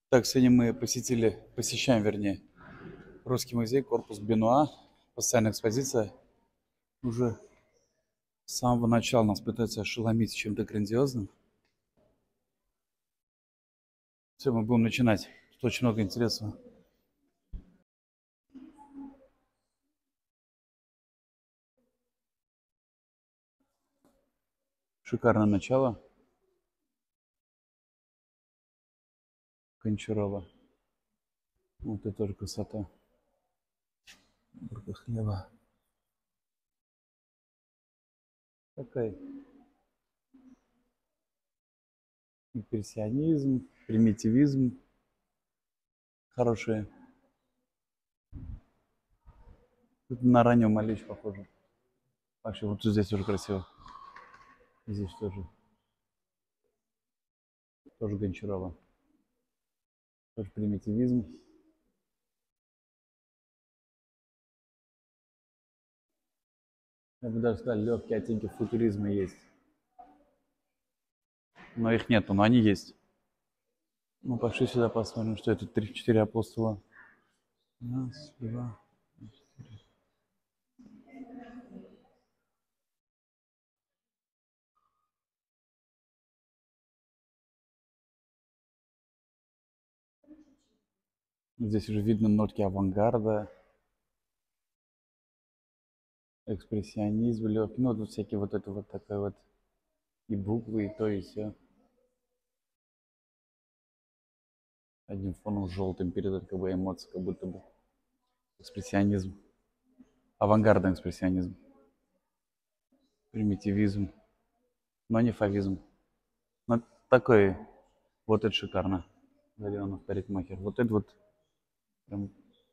Так, сегодня мы посещаем, вернее, Русский музей, корпус Бенуа, постоянная экспозиция. Уже с самого начала нас пытаются ошеломить чем-то грандиозным. Все, мы будем начинать. Тут очень много интересного. Шикарное начало. Кончарова. Вот это тоже красота. Бурка хлеба. Такой импрессионизм, примитивизм. Хорошие. Тут на раннего Малевича похоже. Вообще, вот здесь тоже красиво. Здесь тоже Гончарова. Тоже примитивизм. Я бы даже сказал, легкие оттенки футуризма есть. Но их нету, но они есть. Ну, пошли сюда посмотрим, что это 3-4 апостола. Раз, два. Здесь уже видно нотки авангарда, экспрессионизм легкий. Ну, вот всякие вот это вот такая вот и буквы, и то, и все. Одним фоном желтым передает как бы эмоции, как будто бы экспрессионизм. Авангардный экспрессионизм. Примитивизм. Но не фавизм. Но такой, вот это шикарно. Галеонов, парикмахер. Вот это вот прям.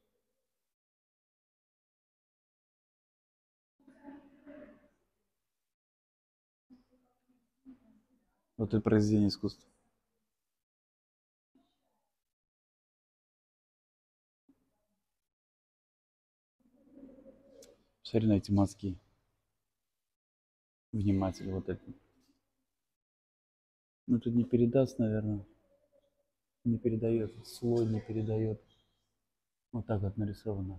Вот это произведение искусства. Посмотри на эти мазки. Вниматель вот это. Ну, тут не передаст, наверное. Не передает. Слой не передает. Вот так вот нарисовано.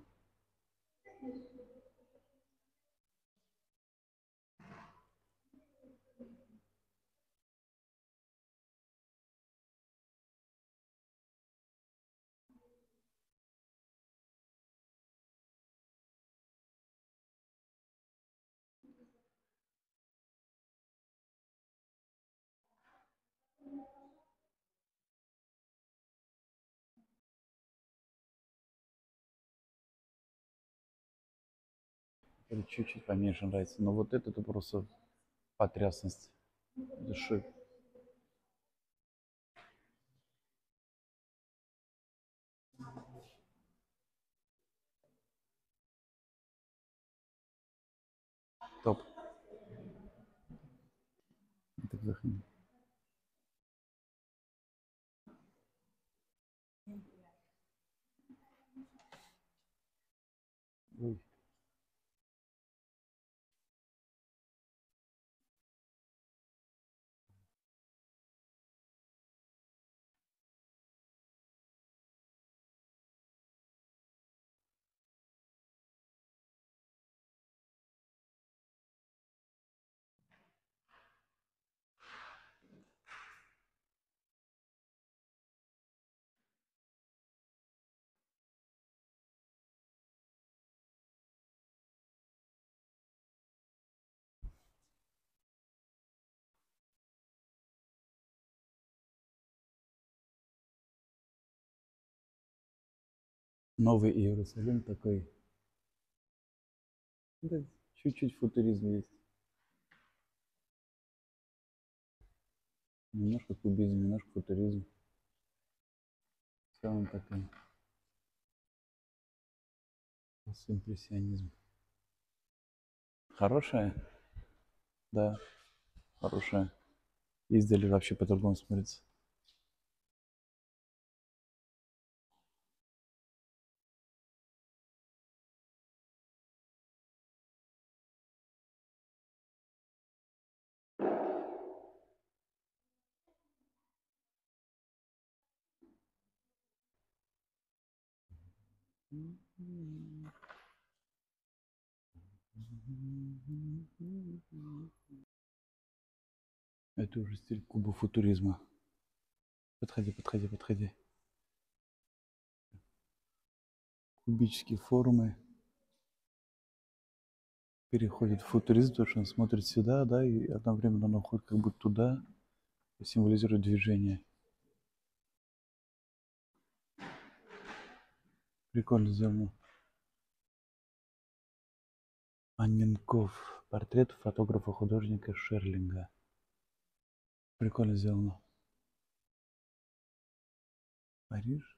Или чуть-чуть поменьше нравится. Но вот это просто потрясность. Это шик. Топ. Это вдохни. Ой. Новый Иерусалим такой. Да, чуть-чуть футуризм есть. Немножко кубизм, немножко футуризм. Все он такой. Импрессионизм. Хорошая? Да, хорошая. Издали вообще по-другому смотрится. Это уже стиль кубофутуризма. Подходи, подходи, подходи. Кубические формы переходит в футуризм, потому что он смотрит сюда, да, и одновременно он уходит как будто туда, символизирует движение. Прикольно сделано. Анненков. Портрет фотографа-художника Шерлинга. Прикольно сделано. Париж.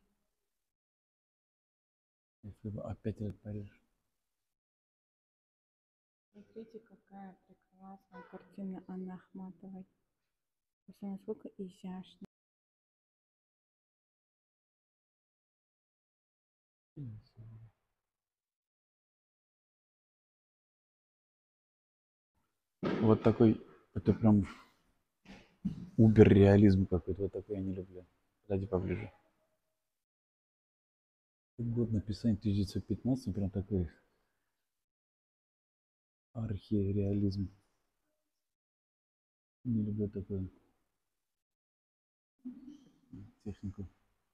Опять этот Париж. Смотрите, какая прекрасная картина Анны Ахматовой. Просто насколько изящно. Вот такой, это прям убер-реализм какой-то. Вот такой я не люблю. Подойди поближе. Год написания 1915, прям такой архиреализм. Не люблю такую технику.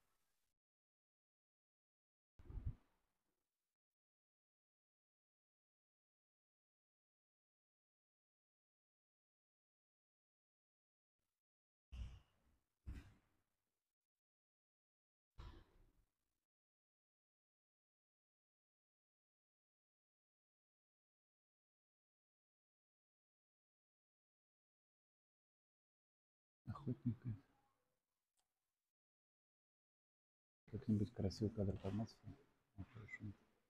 Охотника. Как-нибудь красивый кадр подматься. Хорошо.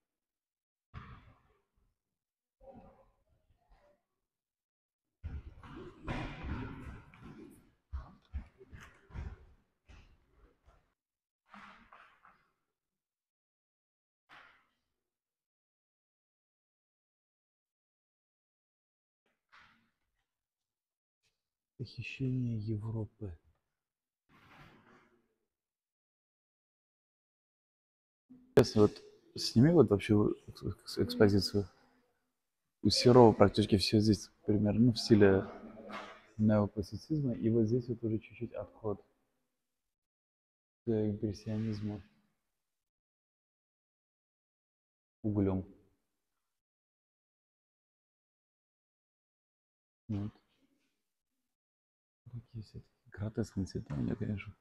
Похищение Европы. Сейчас вот сними вот вообще экспозицию. У Серова практически все здесь примерно, ну, в стиле неоклассицизма. И вот здесь вот уже чуть-чуть отход к импрессионизму углем. Вот. Такие все гротескные цвета у меня, конечно.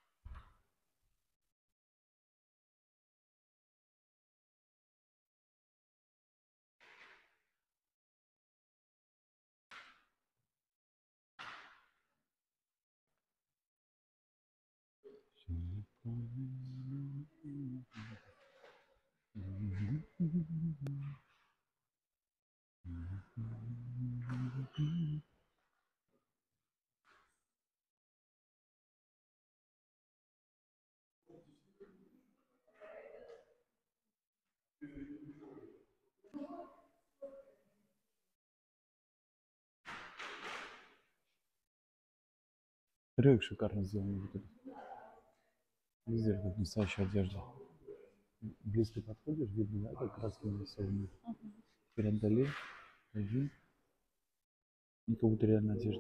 Рюк шикарно сделан. Везде как настоящая одежда. Близко подходишь, видно, да, как краски нарисованы. Теперь отдали, иди. И как будто реально одежда.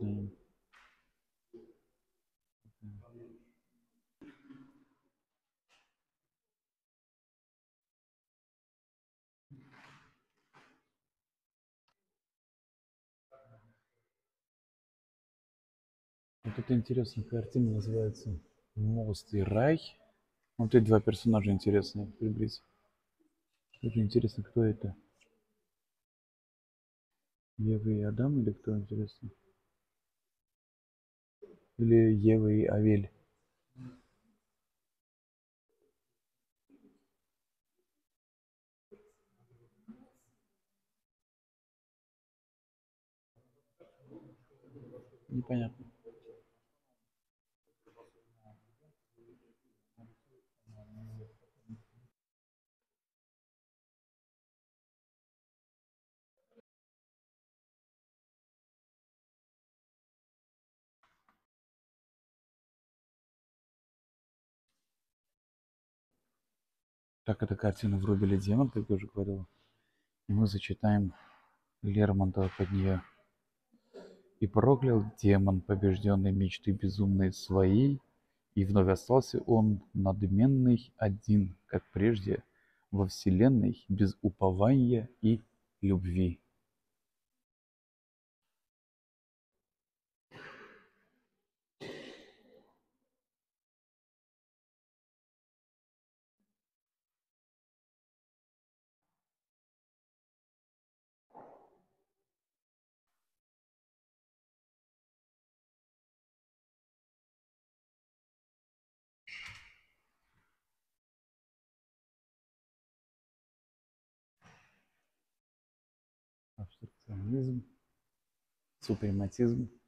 Вот эта интересная картина называется «Мост и рай». Вот эти два персонажа интересные. Приблизь. Очень интересно, кто это. Ева и Адам или кто, интересно? Или Ева и Авель? Непонятно. Так, эта картина «Врубили демон», как я уже говорил. И мы зачитаем Лермонтова под нее. «И проклял демон побежденный мечты безумные свои, и вновь остался он надменный один, как прежде, во вселенной без упования и любви». Абстракционизм, супрематизм.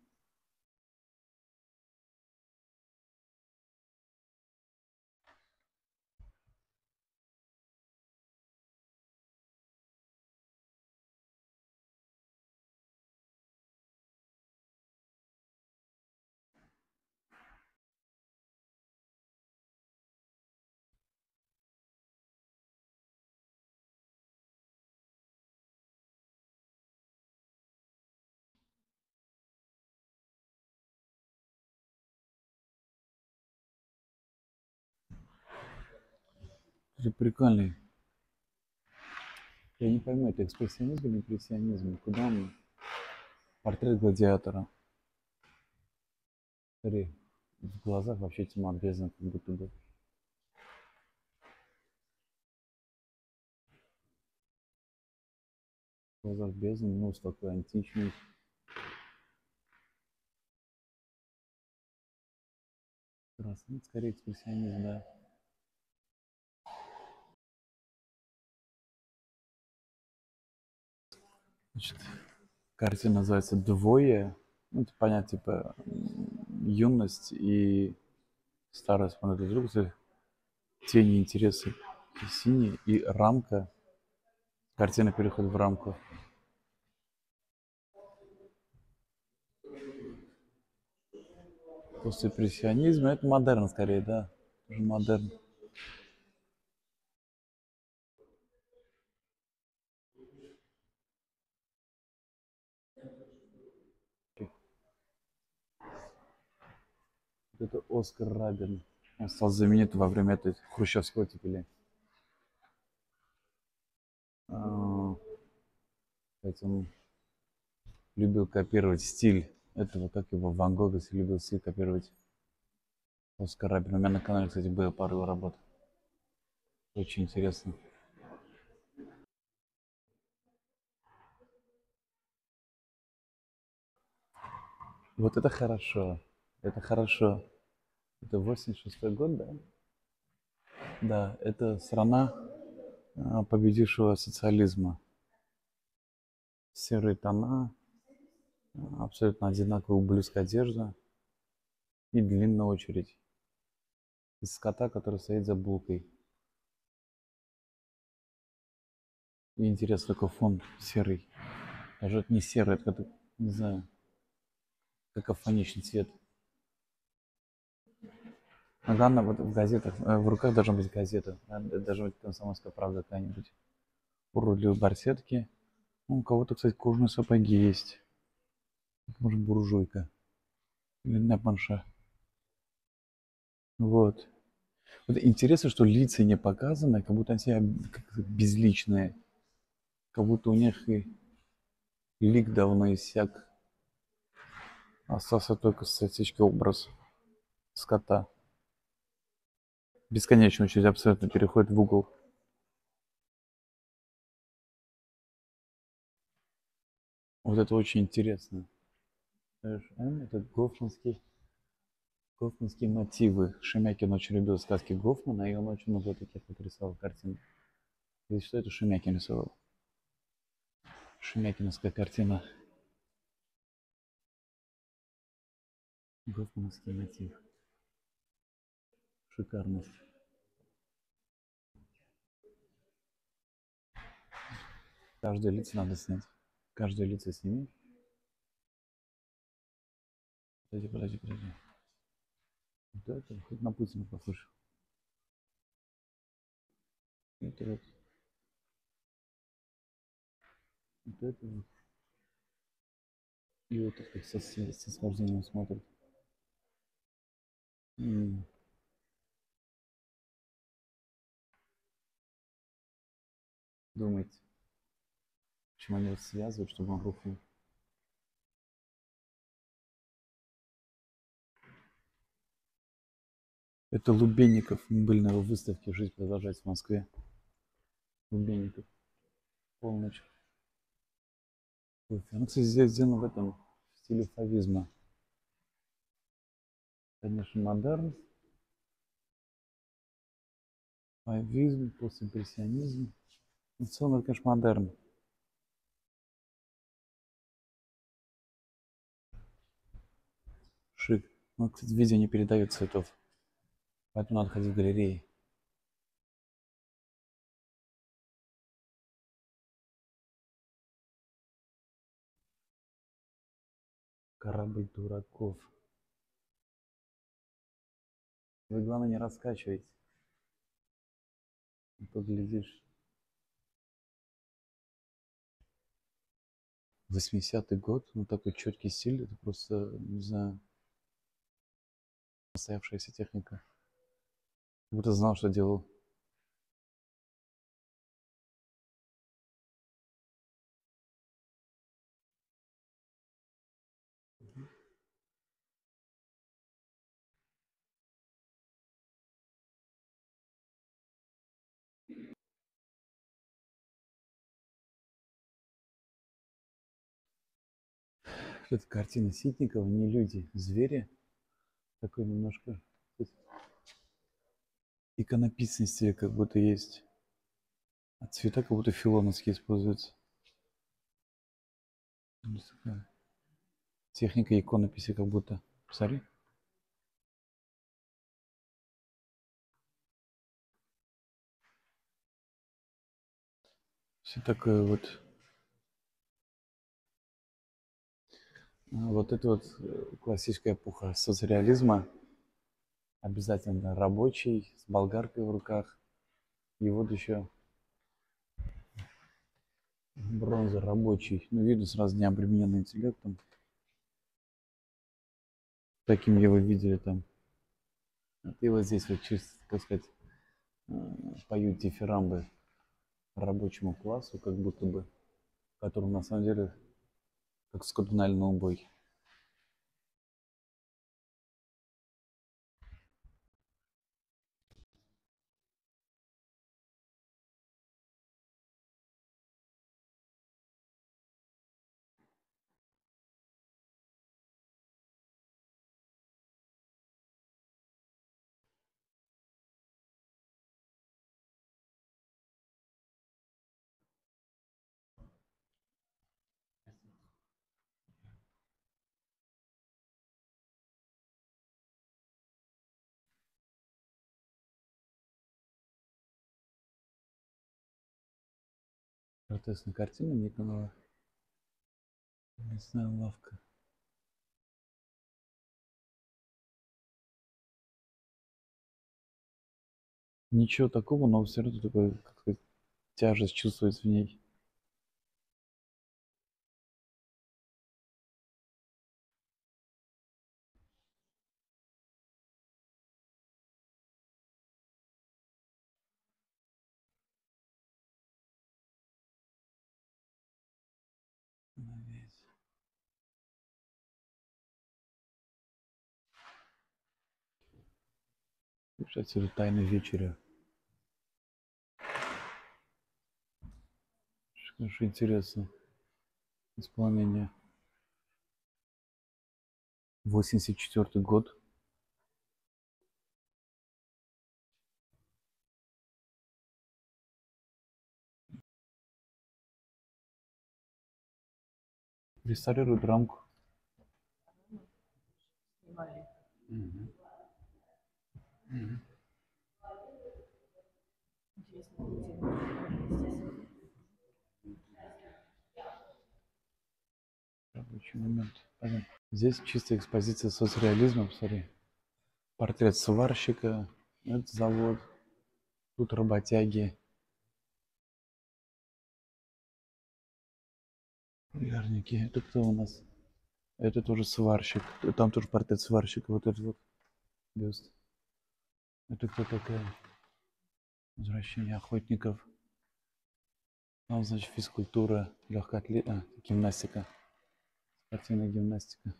Это прикольный. Я не пойму, это экспрессионизм или импрессионизм? Куда он? Портрет гладиатора. Смотри, в глазах вообще тьма, бездна, как будто бы. В глазах бездна, нос такой античный. Красный, ну, скорее экспрессионизм, да. Значит, картина называется «Двое». Ну, это понятно, типа, юность и старость смотрят друг друга. Тени, интересы синие и рамка. Картина переходит в рамку. Постимпрессионизм — это модерн скорее, да. Уже модерн. Это Оскар Рабин. Он стал знаменитым во время этой хрущевской оттепели. Кстати, он любил копировать стиль этого, как его, Ван Гога, любил стиль копировать Оскар Рабин. У меня на канале, кстати, было пару его работ. Очень интересно. Вот это хорошо. Это хорошо. Это 86-й год, да? Да, это страна победившего социализма. Серые тона, абсолютно одинаковая ублюдская одежда и длинная очередь из скота, который стоит за булкой. И интересно, такой фон серый. Даже это не серый, это как-то, не знаю, какофоничный цвет. Но главное, вот в газетах, в руках должна быть газета. Должна быть «Комсомольская правда» какая-нибудь. Уродливые барсетки. Ну, у кого-то, кстати, кожаные сапоги есть. Может, буржуйка. Или напанша. Вот. Вот интересно, что лица не показаны, как будто они все безличные. Как будто у них и лик давно иссяк. Остался только статический образ скота. Бесконечно очередь абсолютно переходит в угол. Вот это очень интересно. Это гофманские мотивы. Шемякин очень любил сказки Гофмана, и он очень много таких вот рисовал картин. И что это Шемякин рисовал? Шемякиновская картина. Гофмановский мотив. Шикарность. Каждое лицо надо снять. Каждое лицо сними. Подожди. Вот это хоть на Путина похож. Это вот, вот это вот. И вот это с наслаждением смотрит. М. Думаете, почему они вот связывают, чтобы он рухнул? Это Лубенников. Мы были на его выставке «Жизнь продолжается в Москве». Лубенников. Полночь. Кофе. Она, кстати, здесь сделана в этом в стиле фавизма. Конечно, модерн, фавизм, постимпрессионизм. В целом, это, конечно, модерн. Шик. Но, кстати, видео не передает цветов. Поэтому надо ходить в галереи. Корабль дураков. Вы, главное, не раскачивайте. А то глядишь. 80-й год, ну такой четкий стиль, это просто, не знаю, состоявшаяся техника. Как будто знал, что делал. Это картина Ситникова, не люди, звери. Такой немножко иконописности как будто есть. А цвета как будто филоновские используются. Техника иконописи как будто. Посмотри. Все такое вот. Вот это вот классическая эпоха соцреализма. Обязательно рабочий, с болгаркой в руках. И вот еще бронза рабочий. Ну, видно сразу не обремененный интеллектом. Таким его видели там. И вот здесь вот чисто, так сказать, поют дифирамбы рабочему классу, как будто бы, которым на самом деле как скотинальный убой. Протестная картина Никонова. Мясная лавка. Ничего такого, но все равно такой, как сказать, тяжесть чувствуется в ней. Отсюда тайна вечеря. Конечно, интересно. Исполнение. 84 год. Реставрируют рамку. Мгм. Мгм. Рабочий момент. Понятно. Здесь чистая экспозиция соцреализма, посмотри. Портрет сварщика, это завод, тут работяги, Полярники. Это кто у нас? Это тоже сварщик. Там тоже портрет сварщика. Вот этот вот бюст. Это кто такая? Возвращение охотников. Там, значит, физкультура, легкая гимнастика. Спортивная гимнастика.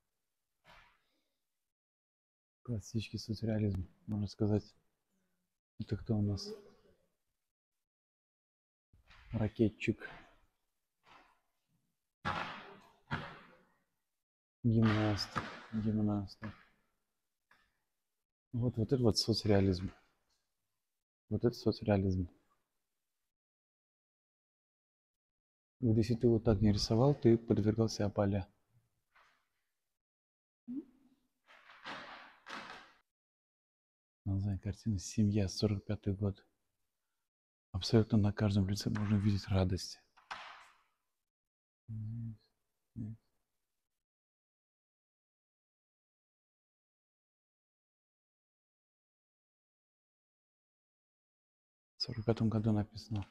Классический соцреализм, можно сказать. Это кто у нас? Ракетчик. Гимнаст. Гимнаст. Вот это вот соцреализм. Вот это соцреализм. Вот если ты вот так не рисовал, ты подвергался опале. Название картины «Семья», 45-й год. Абсолютно на каждом лице можно видеть радость. В 45-м году написано.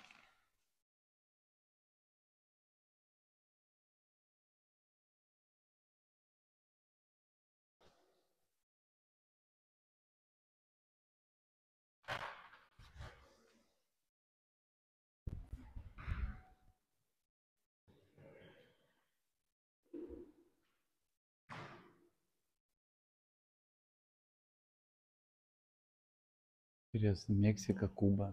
Интересно, Мексика, Куба.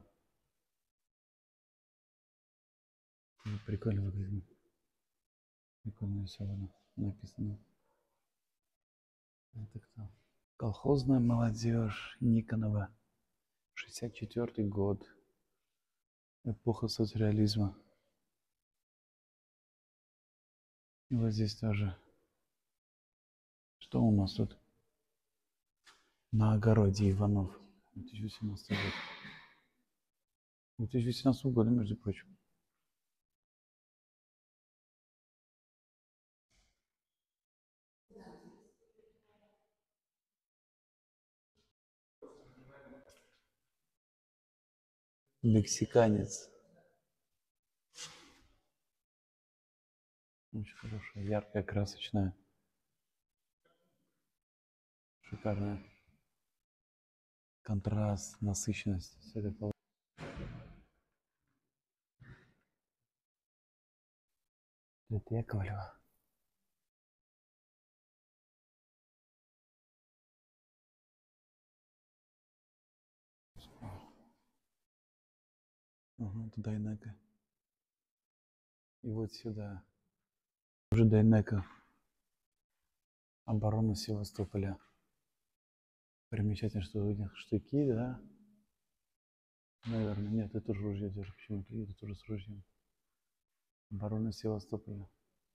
Прикольно выглядит. Прикольно рисовано. Написано. Это кто? Колхозная молодежь Никонова. 64-й год. Эпоха соцреализма. И вот здесь тоже. Что у нас тут? На огороде Иванов. 2018 год. 2018 года, между прочим. Мексиканец. Очень хорошая, яркая, красочная. Шикарная. Контраст, насыщенность. Все это это Яковлева. Ага, это Дайнека. И вот сюда. Уже Дайнека. Оборона Севастополя. Примечательно, что у них штыки, да? Наверное, нет, это тоже ружье держит. Почему-то это тоже с ружьем. Оборона Севастополя.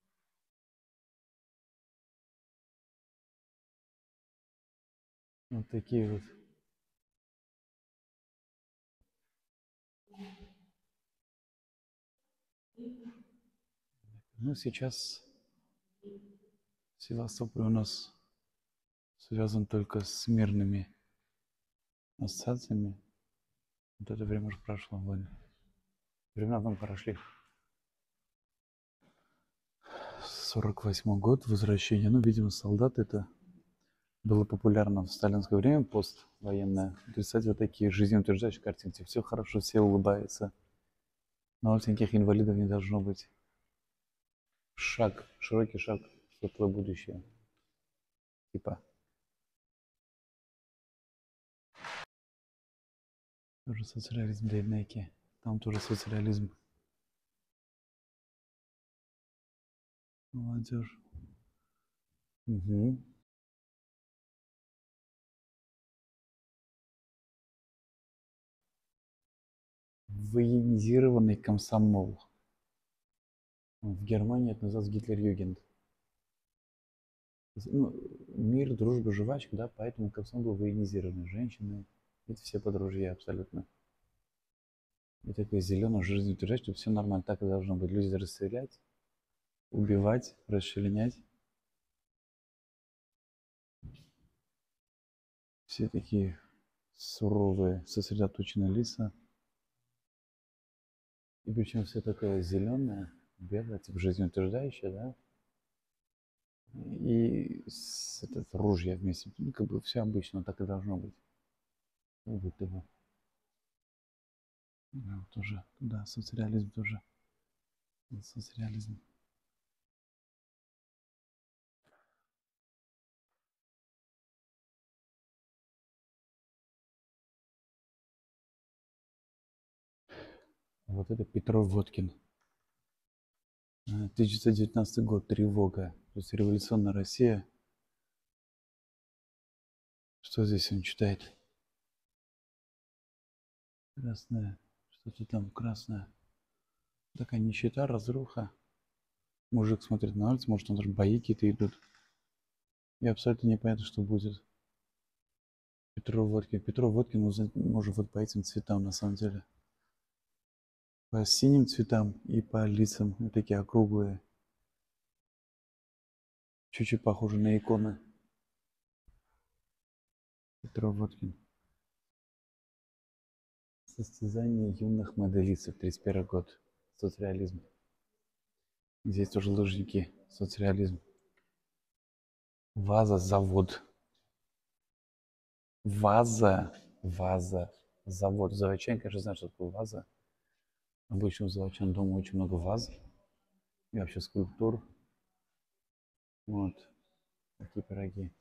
Вот такие вот. Ну, сейчас Севастополь у нас связан только с мирными ассоциациями. Вот это время уже прошло, войны. Времена там прошли. 48-й год, возвращение. Ну, видимо, солдаты это было популярно в сталинское время, поствоенное. Рисовать вот такие жизнеутверждающие картинки. Все хорошо, все улыбаются. Малюсеньких инвалидов не должно быть. Шаг, широкий шаг в светлое будущее. Типа. Тоже соцреализм Дейнеки. Там тоже соцреализм. Молодежь. Угу. Военизированный комсомол. В Германии это называется Гитлер-Югенд. Ну, мир, дружба, жвачка, да, поэтому комсомол был военизированный. Женщины, это все подружья абсолютно. И такой зеленый жизнь утверждать, что все нормально, так и должно быть. Люди расстрелять, убивать, расчленять. Все такие суровые, сосредоточенные лица. И причем все такое зеленое, белое, типа жизнеутверждающее, да? И этот ружья вместе. Ну, как бы все обычно, так и должно быть. Как будто бы. Да, вот тоже, да, соцреализм тоже. Соцреализм. Вот это Петров Водкин. 1919 год, тревога. То есть революционная Россия. Что здесь он читает? Красная. Что-то там красное. Такая нищета, разруха. Мужик смотрит на улицу, может, там даже бои какие-то идут. И абсолютно непонятно, что будет. Петров Водкин. Петров Водкин может вот по этим цветам, на самом деле. По синим цветам и по лицам. Вот такие округлые. Чуть-чуть похожи на иконы. Петров Водкин. Состязание юных моделистов, 31 год. Соцреализм. Здесь тоже лыжники. Соцреализм. Ваза, завод. Ваза, завод. Заводчане, конечно, знают, что такое ваза. Обычно у заводчан дома очень много ваз. И вообще скульптур. Вот. Такие пироги.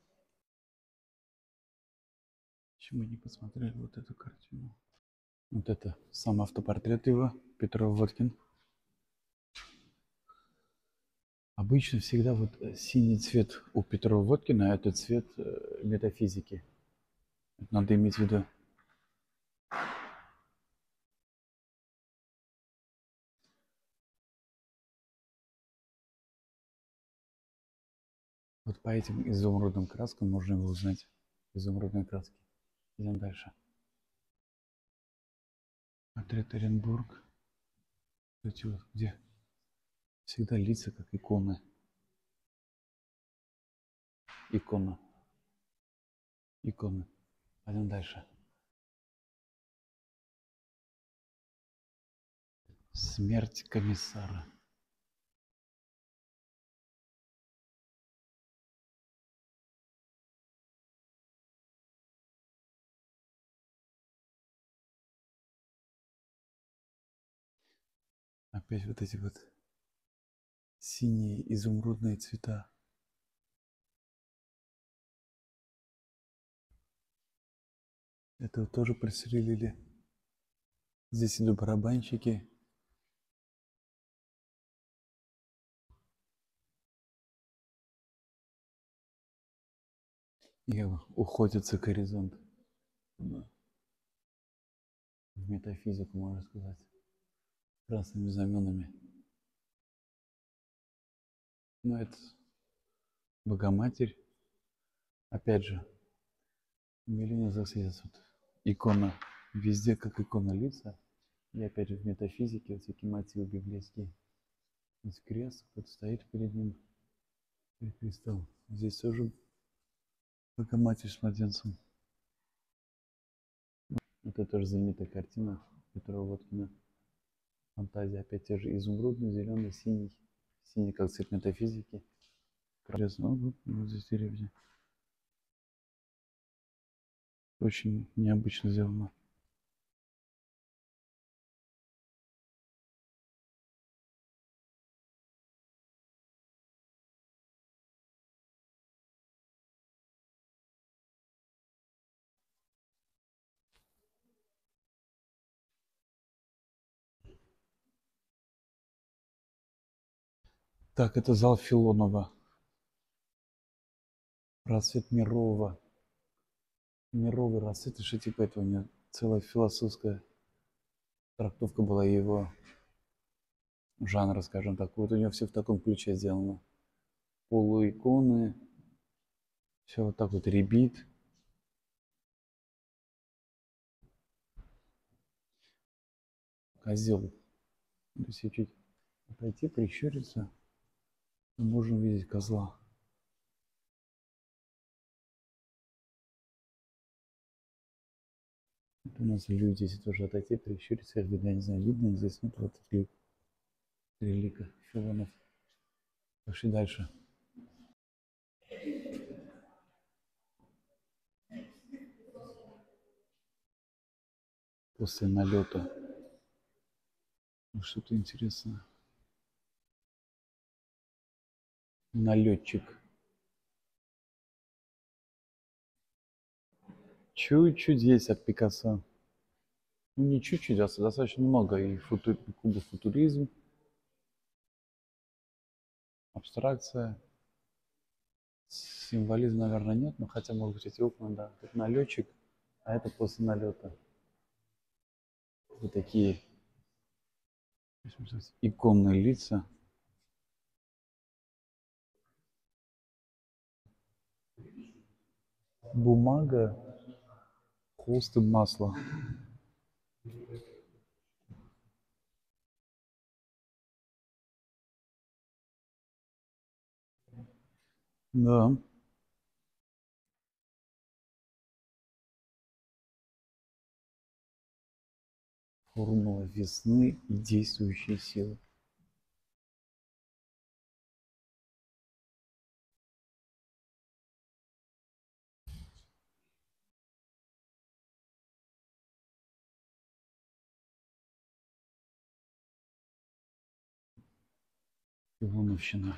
Почему не посмотрели вот эту картину? Вот это сам автопортрет его, Петров Водкин. Обычно всегда вот синий цвет у Петрова Водкина – это цвет метафизики. Это надо иметь в виду. Вот по этим изумрудным краскам можно его узнать. Изумрудные краски. Идем дальше. Портрет Оренбург. Эти вот, где всегда лица, как иконы. Икона. Иконы. Пойдем дальше. Смерть комиссара. Опять вот эти вот синие изумрудные цвета. Это вот тоже просверлили. Здесь идут барабанщики. И уходится к горизонту. В метафизику, можно сказать. Красными знаменами. Но это Богоматерь. Опять же, Миленин здесь вот икона. Везде как икона лица. И опять же в метафизике вот всякие мотивы библейские. Здесь крест, кто-то стоит перед ним, перед крестом. Здесь тоже Богоматерь с младенцем. Это тоже знаменитая картина Петрова Водкина. Фантазия. Опять те же изумрудный, зеленый, синий. Синий как цвет метафизики. Красный. Вот здесь деревья. Очень необычно сделано. Так, это зал Филонова. Расцвет Мирового. Мировый расцвет, и что типа этого у него целая философская трактовка была его жанра, скажем так. Вот у него все в таком ключе сделано. Полуиконы, все вот так вот ребит. Козел. Если чуть отойти, прищуриться, мы можем увидеть козла. Это у нас люди, если тоже отойти, прищуриться, я не знаю, видно здесь, нет, вот этот Три лика Филонов. Пошли дальше. После налета. Что-то интересное. Налетчик. Чуть-чуть есть от Пикассо. Ну, не чуть-чуть, а достаточно много. И кубофутуризм, абстракция. Символизм, наверное, нет, но хотя, может быть, эти окна, да. Это налетчик, а это после налета. Вот такие иконные лица. Бумага, холст и масло. Да. Формула весны и действующие силы. Ивановщина.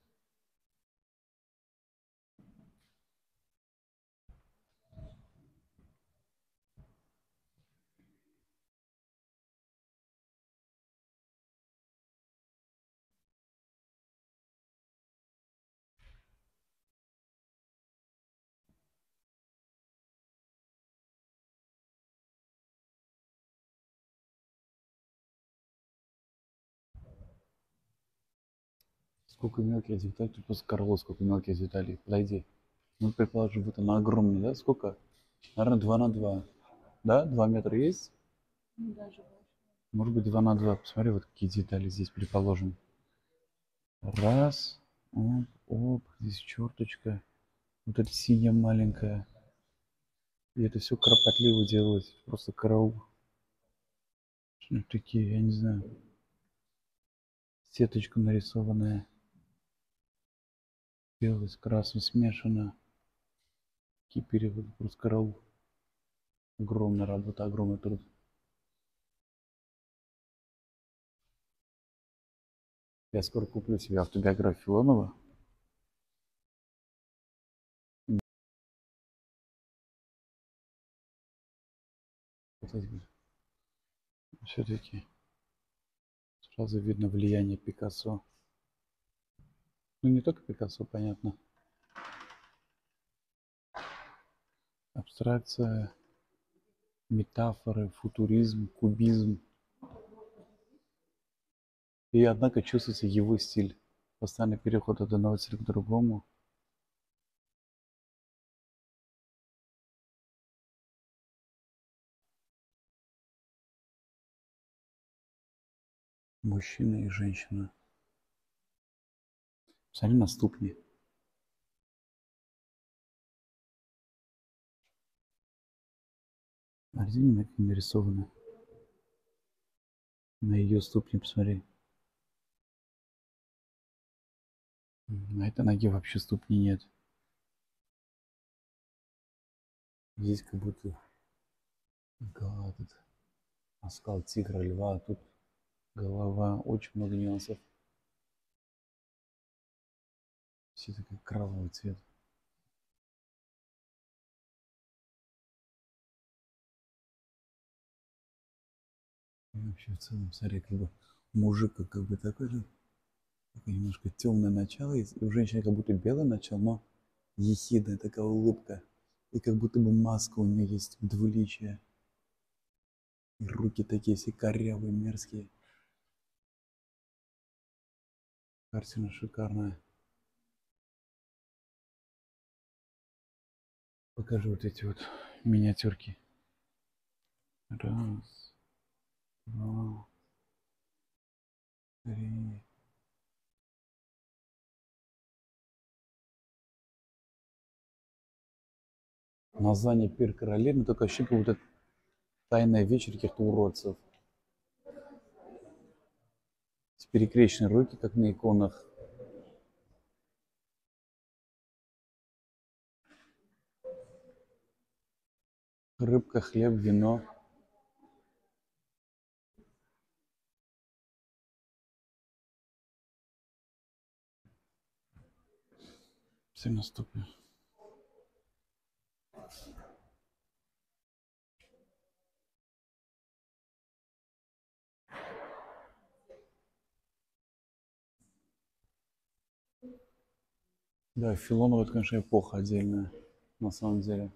Сколько мелких деталей, ты просто Карло, сколько мелких деталей. Подойди. Ну, предположим, вот она огромная, да? Сколько? Наверное, 2 на 2. Да? 2 метра есть? Даже больше. Может быть, 2 на 2. Посмотри, вот какие детали здесь, предположим. Раз. Оп, оп. Здесь черточка. Вот эта синяя маленькая. И это все кропотливо делать. Просто караул. Что такие, я не знаю. Сеточка нарисованная. Белый с красным смешано. Какие переводы, просто караул. Огромная работа, огромный труд. Я скоро куплю себе автобиографию Филонова. Все-таки сразу видно влияние Пикассо. Ну, не только Пикассо, понятно. Абстракция, метафоры, футуризм, кубизм. И, однако, чувствуется его стиль. Постоянный переход от одного стиля к другому. Мужчина и женщина. Посмотри на ступни. А где они нарисованы? На ее ступни посмотри. На этой ноге вообще ступни нет. Здесь как будто голова тут. Оскал тигра, льва, а тут голова. Очень много нюансов. Все такой кровавый цвет. И вообще в целом, смотри, как бы мужик как бы такой же. Такое немножко темное начало. И у женщины как будто белое начало, но ехидная такая улыбка. И как будто бы маска у нее есть двуличие. И руки такие все корявые, мерзкие. Картина шикарная. Покажи вот эти вот миниатюрки. Раз, два, три. Название «Пир королевны», но только ощущение, как будто тайная вечер каких-то уродцев. перекрещены руки, как на иконах. Рыбка, хлеб, вино. Все наступит. Да, Филонова, это, конечно, эпоха отдельная, на самом деле.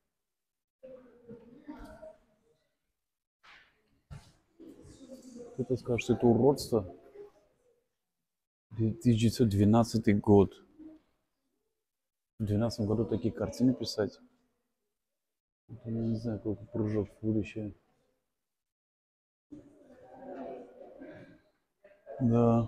Кто-то скажет, что это уродство. 1912 год. В 2012 году такие картины писать. Это, я не знаю, какой прыжок в будущее. Да.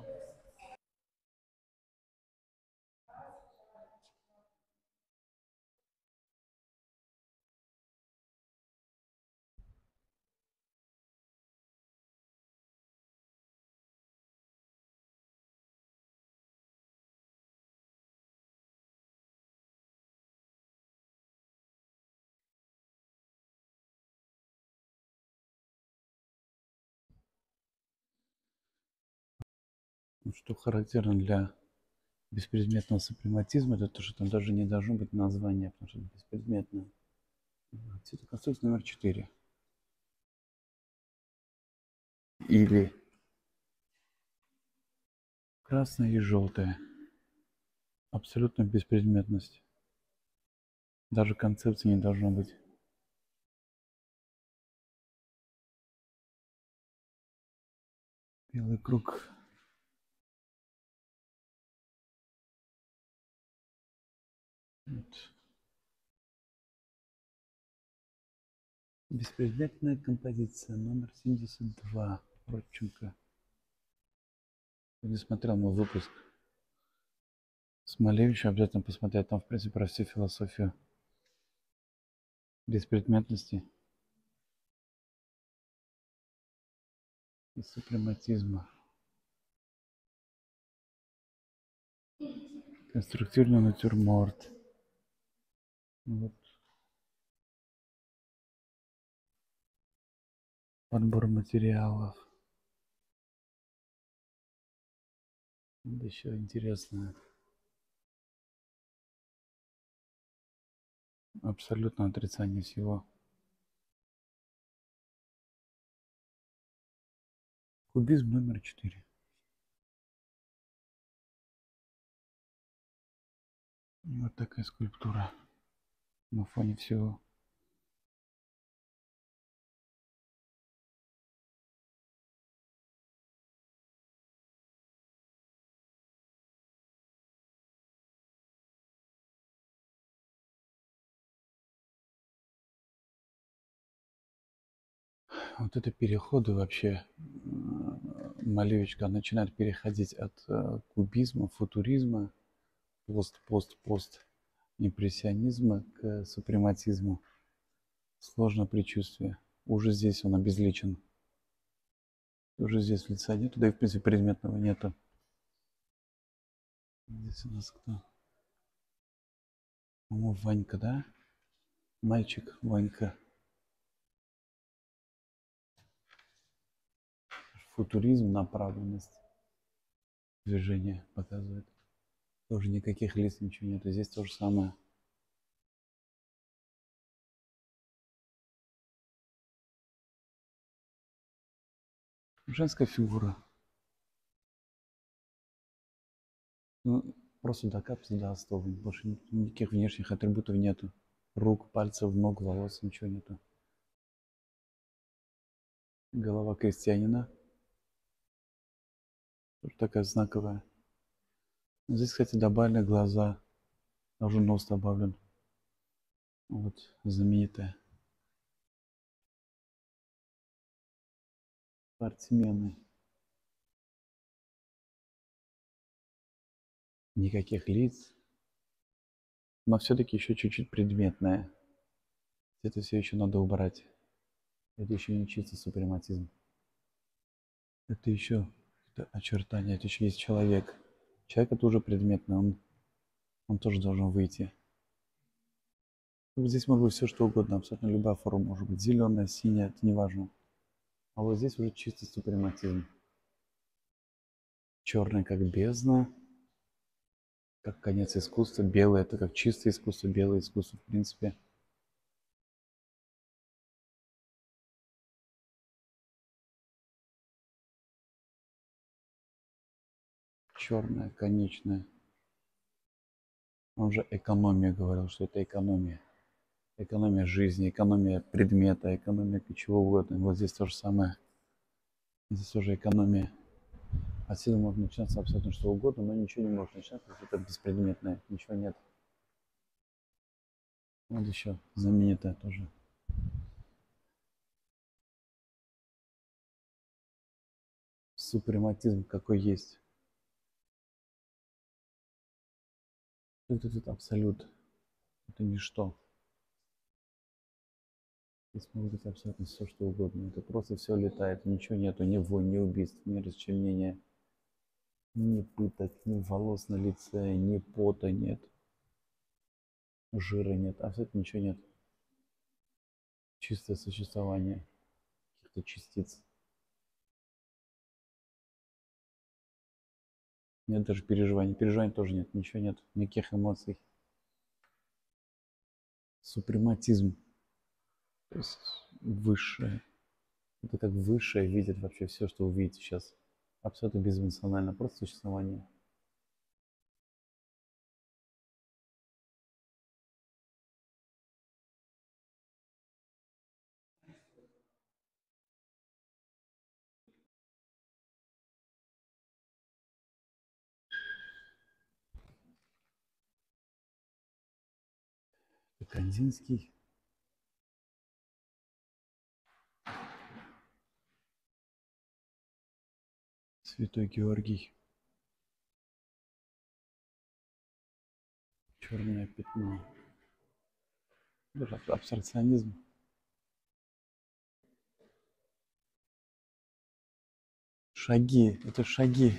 Что характерно для беспредметного супрематизма, это то, что там даже не должно быть названия, потому что это беспредметное. Цветоконструкция номер 4. Или красное и желтое. Абсолютная беспредметность. Даже концепции не должно быть. Белый круг. Вот. Беспредметная композиция номер 72. Родченко. Кто не смотрел мой выпуск с Малевичем, обязательно посмотреть. Там, в принципе, про всю философию беспредметности и супрематизма. Конструктивный натюрморт. Вот. Подбор материалов. Вот еще интересное. Абсолютное отрицание всего. Кубизм номер 4. И вот такая скульптура на фоне всего. Вот это переходы вообще. Малевич, когда начинает переходить от кубизма, футуризма, пост, импрессионизма к супрематизму. Сложное предчувствие. Уже здесь он обезличен. Уже здесь лица нету, да и в принципе предметного нету. Здесь у нас кто? По-моему, Ванька, да? Мальчик Ванька. Футуризм, направленность движения показывает. Тоже никаких лиц, ничего нету. Здесь то же самое. Женская фигура. Ну, просто докапываться до основы. Больше никаких внешних атрибутов нету. Рук, пальцев, ног, волос, ничего нету. Голова крестьянина. Тоже такая знаковая. Здесь, кстати, добавлены глаза. Даже нос добавлен. Вот, знаменитая. Спортсмены. Никаких лиц. Но все-таки еще чуть-чуть предметное. Это все еще надо убрать. Это еще не чисто супрематизм. Это еще Это очертания, это еще есть человек. Человек это уже предметный, он тоже должен выйти. Здесь может быть все что угодно, абсолютно любая форма может быть. Зеленая, синяя, это не важно. А вот здесь уже чистый супрематизм. Черный как бездна, как конец искусства. Белый это как чистое искусство, белое искусство в принципе. Черное, конечное. Он же экономия говорил, что это экономия. Экономия жизни, экономия предмета, экономия чего угодно. Вот здесь то же самое. Здесь тоже экономия. Отсюда может начинаться абсолютно что угодно, но ничего не может начинаться, потому что это беспредметное. Ничего нет. Вот еще знаменитая тоже. Супрематизм какой есть. Это абсолют. Это ничто. Здесь может быть абсолютно все, что угодно. Это просто все летает. Ничего нету. Ни войн, ни убийств, ни расчленения, ни пыток, ни волос на лице, ни пота нет. Жира нет. Абсолютно ничего нет. Чистое существование каких-то частиц. Нет даже переживаний. Переживаний тоже нет. Ничего нет. Никаких эмоций. Супрематизм. То есть высшее. Это как высшее видит вообще все, что вы видите сейчас. Абсолютно безэмоционально. Просто существование. Кандинский. Святой Георгий. Черное пятно. Даже абстракционизм. Шаги. Это шаги.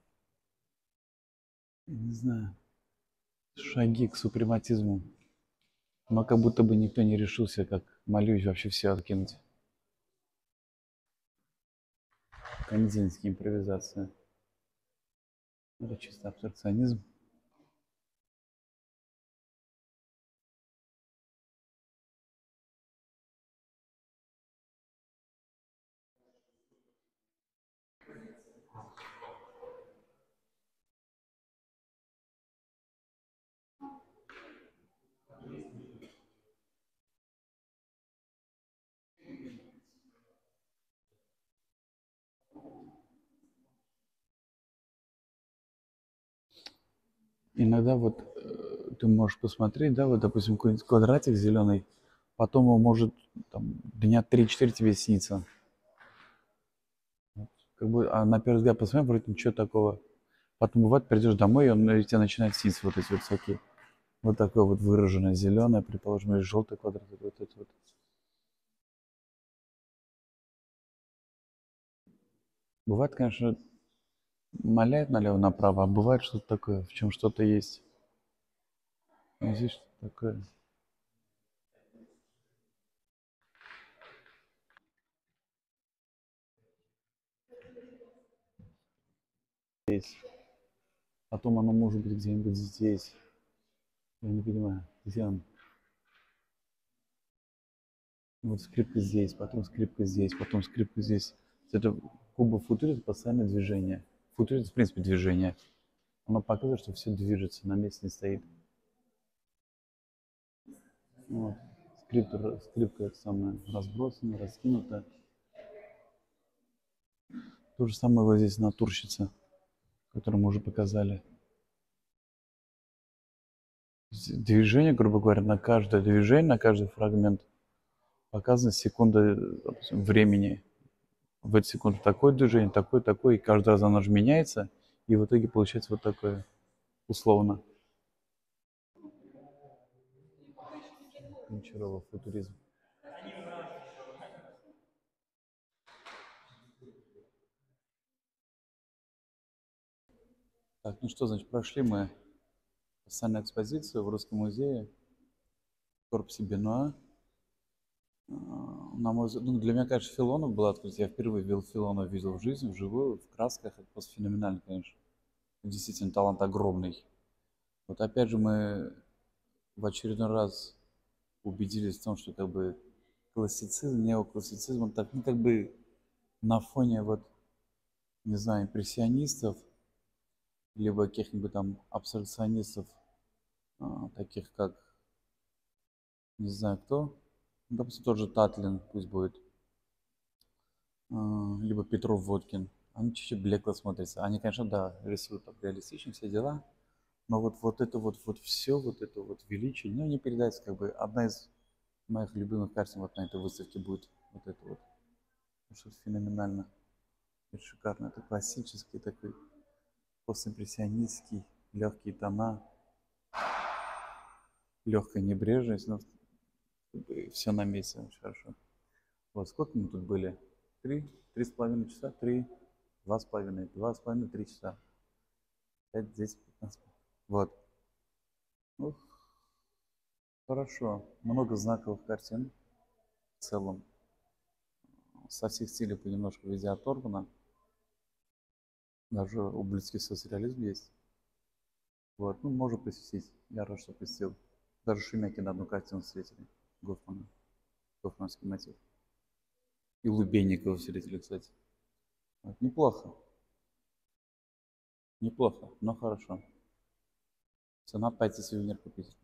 Не знаю. Шаги к супрематизму. Но как будто бы никто не решился, как молюсь, вообще все откинуть. Кандинский, импровизация. Это чисто абстракционизм. Иногда вот ты можешь посмотреть, да, вот, допустим, какой-нибудь квадратик зеленый, потом он может там, дня 3-4 тебе снится. Вот, как бы, а на первый взгляд посмотри, вроде ничего такого. Потом бывает, придешь домой, и он, и тебе начинает сниться вот эти вот всякие. Вот такое вот выраженное зеленое, предположим, или желтый квадратик, вот это вот. Бывает, конечно, маляет налево-направо, а бывает что-то такое, в чем что-то есть. А здесь что-то такое. Есть. Потом оно может быть где-нибудь здесь. Я не понимаю, где он. Вот скрипка здесь, потом скрипка здесь, потом скрипка здесь. Это куба футурит, это постоянное движение. Футурит, в принципе, движение. Оно показывает, что все движется, на месте не стоит. Вот. Скрипка это самое разбросана, раскинута. То же самое вот здесь натурщица, которую мы уже показали. Движение, грубо говоря, на каждое движение, на каждый фрагмент показана секунда, допустим, времени. В эту секунду такое движение, такое, и каждый раз оно же меняется, и в итоге получается вот такое, условно. Гончарова, футуризм. Так, ну что, значит, прошли мы постоянную экспозицию в Русском музее, в корпусе Бенуа. На мой взгляд, ну, для меня, конечно, Филонов был открытие. Я впервые видел Филонова, видел в жизни, вживую, в красках. Это просто феноменально, конечно. Действительно, талант огромный. Вот опять же мы в очередной раз убедились в том, что как бы классицизм, неоклассицизм, он так, ну, как бы на фоне вот, не знаю, импрессионистов, либо каких-нибудь там абстракционистов, таких как, не знаю кто, ну, допустим, тот же Татлин, пусть будет, либо Петров Водкин. Они чуть-чуть блекло смотрятся. Они, конечно, да, рисуют так реалистично все дела, но вот это вот все, вот это вот величие, ну, не передается, как бы одна из моих любимых картин вот на этой выставке будет вот это вот. Что феноменально. Это шикарно. Это классический такой постимпрессионистский, легкие тона, легкая небрежность, но все на месте, очень хорошо. Вот сколько мы тут были? 3,5 часа, 2,5, 3 часа. 5, 10, 15. Вот. Ну, хорошо. Много знаковых картин в целом. Со всех стилей понемножку везде оторвано. Даже ублюдский соцреализм есть. Вот. Ну, можно посетить. Я рад, что посетил. Даже Шемякина одну картину встретили. Гофмана. Гофманский мотив. И Лубенникова встретили, кстати. Вот. Неплохо. Неплохо, но хорошо. Цена пойти сувенир купить.